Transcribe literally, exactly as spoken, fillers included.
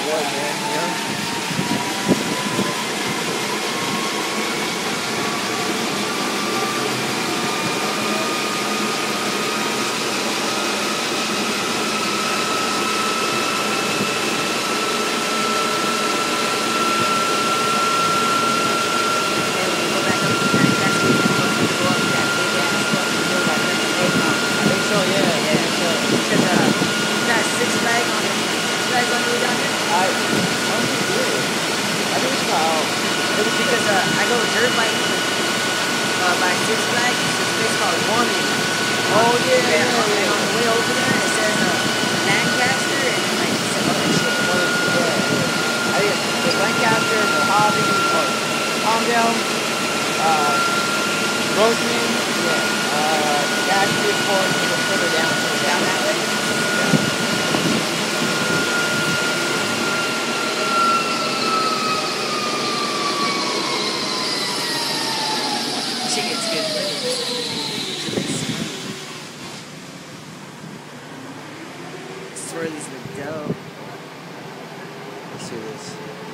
wood, man, you know? Because uh, I go dirt biking uh, by Six Flags. It's a place called Woman. Oh yeah, yeah, yeah, yeah. And on the way over there, it says uh, Lancaster and like some other shit. Yeah, yeah. I think it's Lancaster, Mojave, or Palmdale, uh, Roseman, yeah, uh, Nashville, of course, and then further down, further Down down that way. Chicken's good flavor. Swirlies look dope. Let's see this.